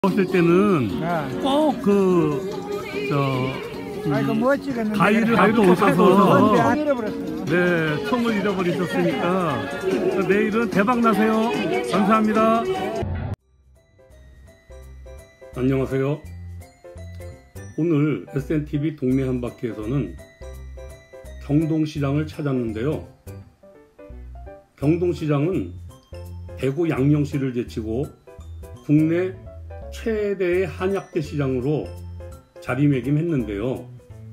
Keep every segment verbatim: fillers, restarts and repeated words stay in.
봤을 때는 네. 꼭 그 저 아이고 뭐 찍었는데 가위를 갖고 오셔서 안 잃어버렸어요. 네 총을 잃어버리셨으니까 내일은 대박 나세요. 감사합니다. 안녕하세요. 오늘 에스엔티비 동네 한바퀴에서는 경동시장을 찾았는데요. 경동시장은 대구 양령시를 제치고 국내 최대의 한약재 시장으로 자리매김했는데요.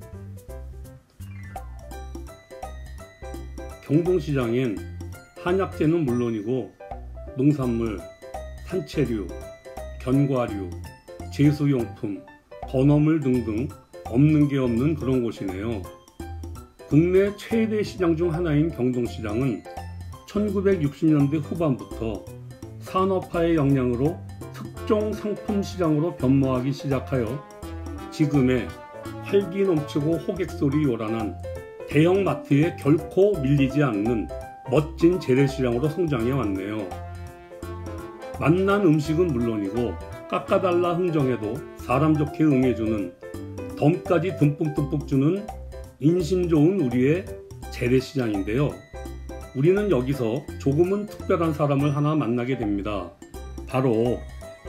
경동시장엔 한약재는 물론이고 농산물, 산채류, 견과류, 제수용품, 건어물 등등 없는 게 없는 그런 곳이네요. 국내 최대 시장 중 하나인 경동시장은 천구백육십 년대 후반부터 산업화의 영향으로 특종 상품 시장으로 변모하기 시작하여 지금의 활기 넘치고 호객소리 요란한 대형 마트에 결코 밀리지 않는 멋진 재래시장으로 성장해 왔네요. 맛난 음식은 물론이고 깎아달라 흥정해도 사람 좋게 응해주는 덤까지 듬뿍듬뿍 주는 인심 좋은 우리의 재래시장인데요. 우리는 여기서 조금은 특별한 사람을 하나 만나게 됩니다. 바로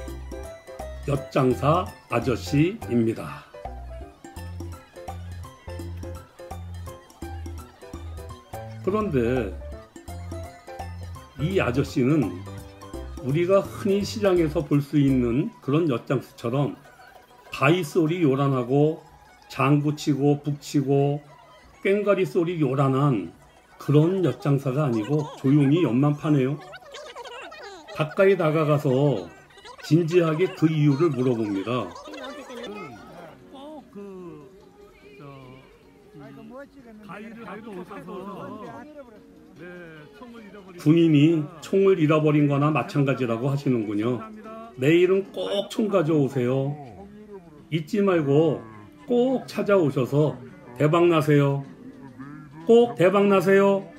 엿장사 아저씨입니다. 그런데 이 아저씨는 우리가 흔히 시장에서 볼 수 있는 그런 엿장수처럼 가위 소리 요란하고 장구치고 북치고 꽹과리 소리 요란한 그런 엿장사가 아니고 조용히 엿만 파네요. 가까이 다가가서 진지하게 그 이유를 물어봅니다. 꼭 그 저 가위를 갖고 오셔서 네, 총을 잃어버린 군인이 총을 잃어버린 거나 마찬가지라고 하시는군요. 내일은 꼭 총 가져오세요. 잊지 말고 꼭 찾아오셔서 대박 나세요. 꼭 대박 나세요.